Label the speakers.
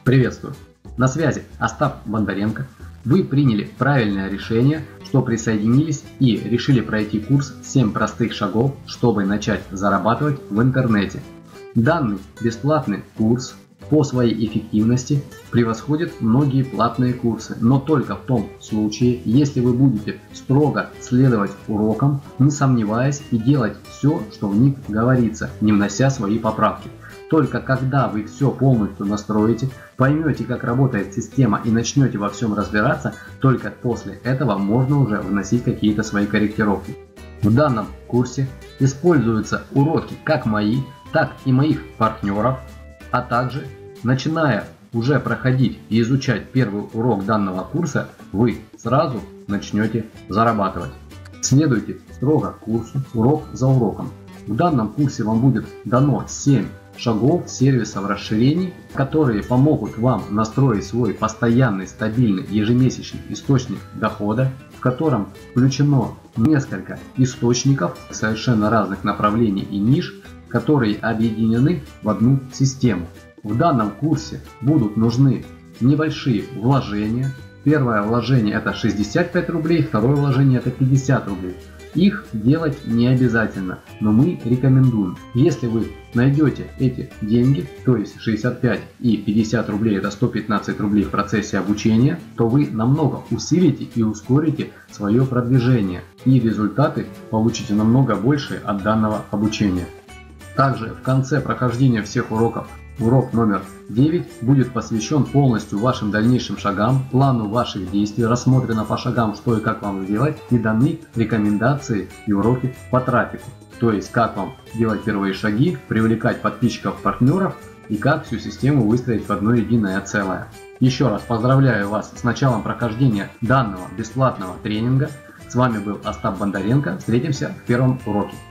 Speaker 1: Приветствую! На связи Остап Бондаренко. Вы приняли правильное решение, что присоединились и решили пройти курс «7 простых шагов, чтобы начать зарабатывать в интернете». Данный бесплатный курс по своей эффективности превосходит многие платные курсы, но только в том случае, если вы будете строго следовать урокам, не сомневаясь и делать все, что в них говорится, не внося свои поправки. Только когда вы все полностью настроите, поймете, как работает система и начнете во всем разбираться, только после этого можно уже вносить какие-то свои корректировки. В данном курсе используются уроки как мои, так и моих партнеров, а также, начиная уже проходить и изучать первый урок данного курса, вы сразу начнете зарабатывать. Следуйте строго курсу, урок за уроком. В данном курсе вам будет дано 7 шагов сервисов расширений, которые помогут вам настроить свой постоянный, стабильный, ежемесячный источник дохода, в котором включено несколько источников совершенно разных направлений и ниш, которые объединены в одну систему. В данном курсе будут нужны небольшие вложения. Первое вложение это 65 рублей, второе вложение это 50 рублей. Их делать не обязательно, но мы рекомендуем. Если вы найдете эти деньги, то есть 65 и 50 рублей это 115 рублей в процессе обучения, то вы намного усилите и ускорите свое продвижение и результаты получите намного больше от данного обучения. Также в конце прохождения всех уроков урок номер 9 будет посвящен полностью вашим дальнейшим шагам, плану ваших действий, рассмотрено по шагам, что и как вам сделать, и даны рекомендации и уроки по трафику. То есть, как вам делать первые шаги, привлекать подписчиков, партнеров и как всю систему выстроить в одно единое целое. Еще раз поздравляю вас с началом прохождения данного бесплатного тренинга. С вами был Остап Бондаренко. Встретимся в первом уроке.